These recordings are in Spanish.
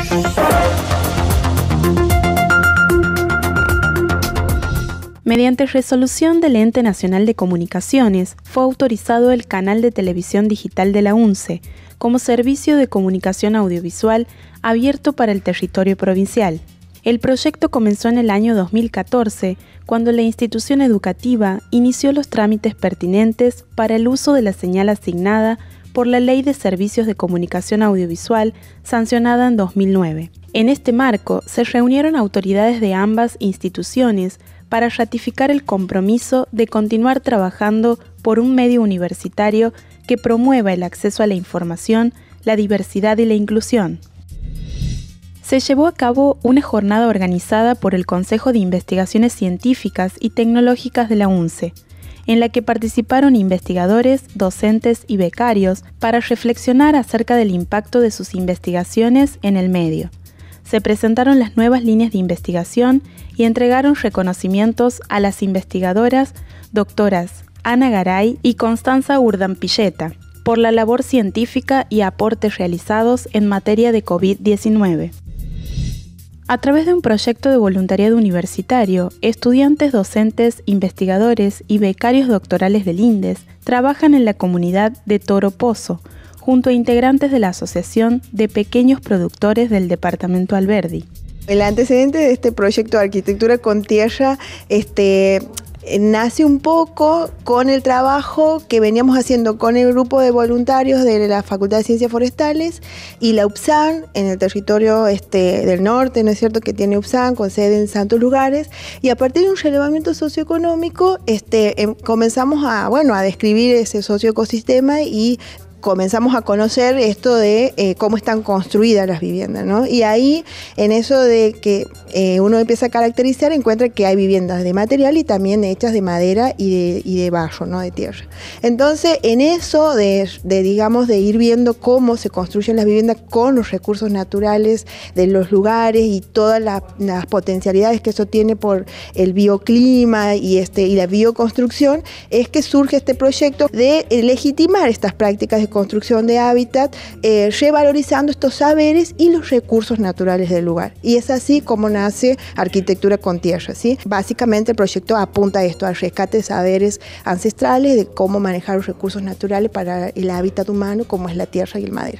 Mediante resolución del Ente Nacional de Comunicaciones, fue autorizado el canal de televisión digital de la UNCE como servicio de comunicación audiovisual abierto para el territorio provincial. El proyecto comenzó en el año 2014, cuando la institución educativa inició los trámites pertinentes para el uso de la señal asignada por la Ley de Servicios de Comunicación Audiovisual, sancionada en 2009. En este marco, se reunieron autoridades de ambas instituciones para ratificar el compromiso de continuar trabajando por un medio universitario que promueva el acceso a la información, la diversidad y la inclusión. Se llevó a cabo una jornada organizada por el Consejo de Investigaciones Científicas y Tecnológicas de la UNCE, en la que participaron investigadores, docentes y becarios para reflexionar acerca del impacto de sus investigaciones en el medio. Se presentaron las nuevas líneas de investigación y entregaron reconocimientos a las investigadoras doctoras Ana Garay y Constanza Urdampilleta por la labor científica y aportes realizados en materia de COVID-19. A través de un proyecto de voluntariado universitario, estudiantes, docentes, investigadores y becarios doctorales del INDES trabajan en la comunidad de Toro Pozo, junto a integrantes de la Asociación de Pequeños Productores del Departamento Alberdi. El antecedente de este proyecto de arquitectura con tierra nace un poco con el trabajo que veníamos haciendo con el grupo de voluntarios de la Facultad de Ciencias Forestales y la UPSAN en el territorio del norte, ¿no es cierto?, que tiene UPSAN con sede en Santos Lugares, y a partir de un relevamiento socioeconómico comenzamos a describir ese socioecosistema y comenzamos a conocer esto de cómo están construidas las viviendas, ¿no? Y ahí, en eso de que uno empieza a caracterizar, encuentra que hay viviendas de material y también hechas de madera y de barro, ¿no?, de tierra. Entonces, en eso de ir viendo cómo se construyen las viviendas con los recursos naturales de los lugares y todas las potencialidades que eso tiene por el bioclima y la bioconstrucción, es que surge este proyecto de legitimar estas prácticas de construcción de hábitat, revalorizando estos saberes y los recursos naturales del lugar. Y es así como nace Arquitectura con Tierra, ¿sí? Básicamente el proyecto apunta a esto, al rescate de saberes ancestrales, de cómo manejar los recursos naturales para el hábitat humano, como es la tierra y el madera.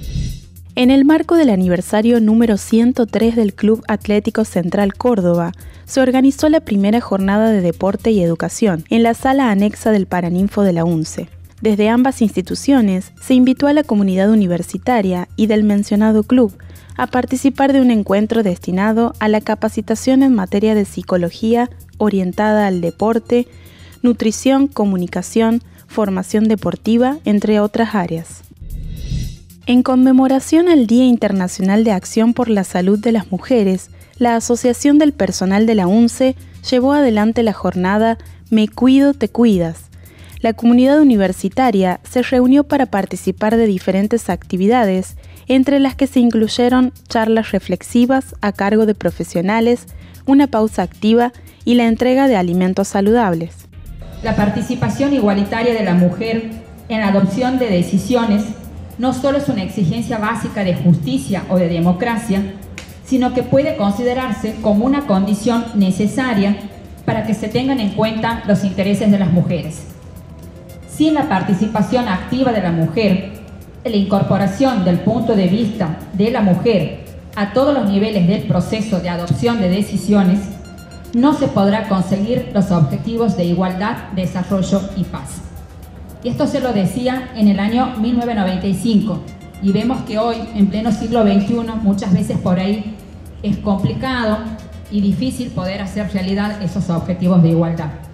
En el marco del aniversario número 103 del Club Atlético Central Córdoba, se organizó la primera jornada de deporte y educación en la sala anexa del Paraninfo de la UNCE. Desde ambas instituciones se invitó a la comunidad universitaria y del mencionado club a participar de un encuentro destinado a la capacitación en materia de psicología orientada al deporte, nutrición, comunicación, formación deportiva, entre otras áreas. En conmemoración al Día Internacional de Acción por la Salud de las Mujeres, la Asociación del Personal de la UNCE llevó adelante la jornada Me Cuido, Te Cuidas. La comunidad universitaria se reunió para participar de diferentes actividades, entre las que se incluyeron charlas reflexivas a cargo de profesionales, una pausa activa y la entrega de alimentos saludables. La participación igualitaria de la mujer en la adopción de decisiones no solo es una exigencia básica de justicia o de democracia, sino que puede considerarse como una condición necesaria para que se tengan en cuenta los intereses de las mujeres. Sin la participación activa de la mujer, la incorporación del punto de vista de la mujer a todos los niveles del proceso de adopción de decisiones, no se podrá conseguir los objetivos de igualdad, desarrollo y paz. Y esto se lo decía en el año 1995, y vemos que hoy, en pleno siglo XXI, muchas veces por ahí es complicado y difícil poder hacer realidad esos objetivos de igualdad.